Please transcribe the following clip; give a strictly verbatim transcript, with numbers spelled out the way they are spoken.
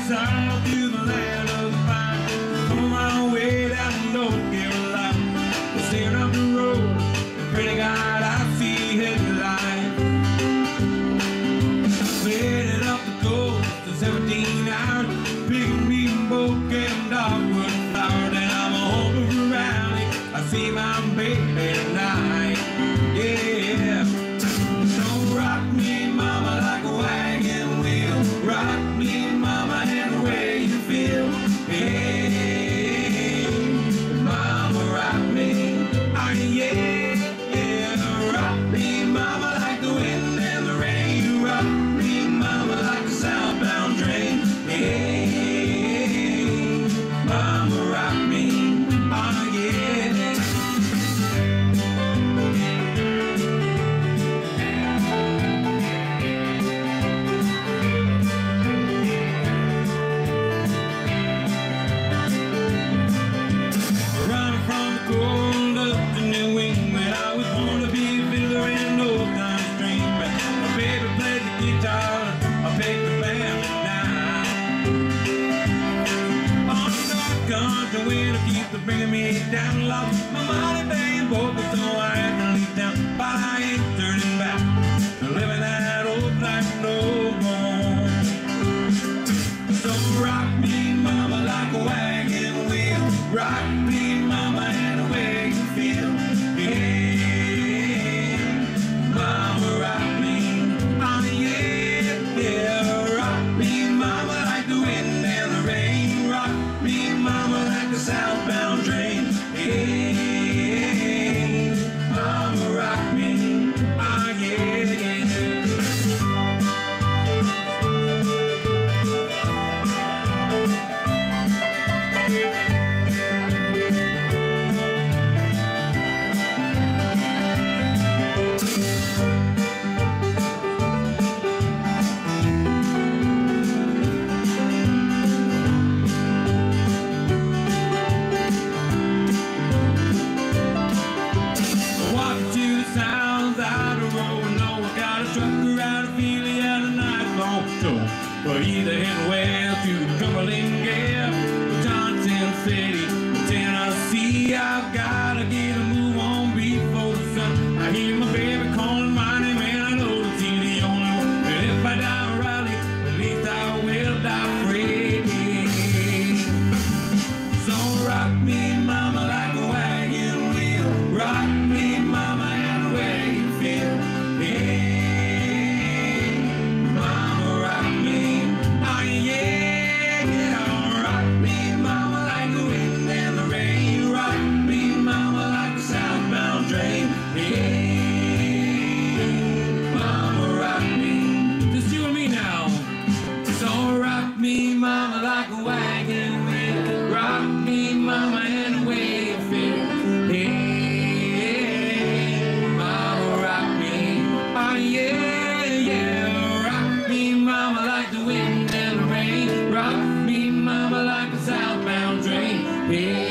south to the land of the pine. On my way down to North Carolina, staring up the road, and pray to God I see headlights. Headed up the coast to seventeen hours, picking me a bouquet of dogwood flowers, and I'm home for rally. I see my baby tonight, yeah. Don't rock me, mama, like a wagon wheel. Rock me, mama, and the way you feel. Hey, mama, rock me, oh yeah, yeah. Rock me, mama, like the wind and the rain. Rock me, mama, like a southbound train. Hey, mama, rock me, oh yeah. The winter keeps bringing me down. Lost my money, paying both, but so I had to leave town. But I ain't turning back to living that old life no more. So rock me, mama, like a wagon wheel. Rock me, mama, and the way you feel. Yeah, mama, rock me, oh yeah, yeah. Rock me, mama, like the wind and the rain. Rock me, mama, like a southbound train. Hey, mama, rock me, oh yeah, yeah. But either heading west to Cumberland Gap, Johnson City, Tennessee. I've gotta get a move on before the sun. I hear my baby calling my name, and I know that she's the only one. But if I die Raleigh, at least I will die free. So rock me, mama, like a wagon wheel. Rock me, mama, and the way you feel. Yeah. Mama, like a wagon wheel. Rock me, mama, and the way you feel. Hey, mama, rock me, oh yeah, yeah. Rock me, mama, like the wind and the rain. Rock me, mama, like a southbound train. Hey.